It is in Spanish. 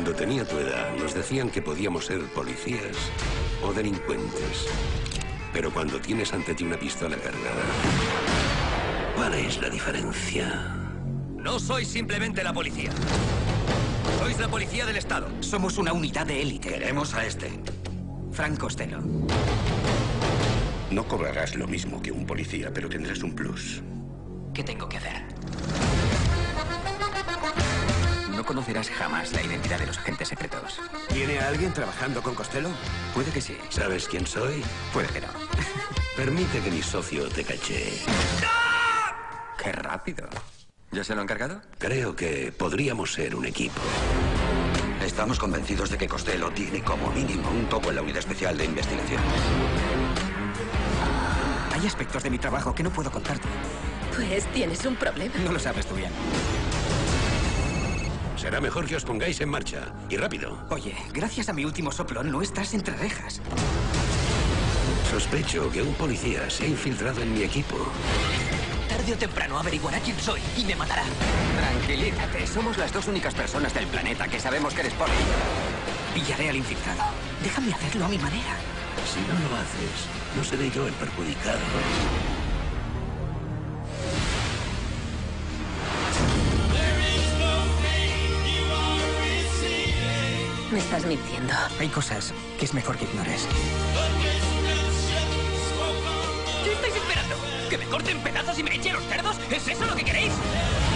Cuando tenía tu edad, nos decían que podíamos ser policías o delincuentes. Pero cuando tienes ante ti una pistola cargada, ¿cuál es la diferencia? No sois simplemente la policía. Sois la policía del Estado. Somos una unidad de élite. Queremos a este. Frank Costello. No cobrarás lo mismo que un policía, pero tendrás un plus. ¿Qué tengo que hacer? No conocerás jamás la identidad de los agentes secretos. ¿Tiene a alguien trabajando con Costello? Puede que sí, ¿Sabes quién soy? puede que no. Permite que mi socio te cachee. ¡Qué rápido! ¿Ya se lo han cargado? Creo que podríamos ser un equipo. Estamos convencidos de que Costello tiene como mínimo un topo en la unidad especial de investigación. Hay aspectos de mi trabajo que no puedo contarte. Pues tienes un problema. No lo sabes tú bien. Será mejor que os pongáis en marcha. Y rápido. Oye, gracias a mi último soplo no estás entre rejas. Sospecho que un policía se ha infiltrado en mi equipo. Tarde o temprano averiguará quién soy y me matará. Tranquilízate. Somos las dos únicas personas del planeta que sabemos que eres poli. Pillaré al infiltrado. Déjame hacerlo a mi manera. Si no lo haces, no seré yo el perjudicado. Me estás mintiendo. Hay cosas que es mejor que ignores. ¿Qué estáis esperando? ¿Que me corten pedazos y me eche los cerdos? ¿Es eso lo que queréis?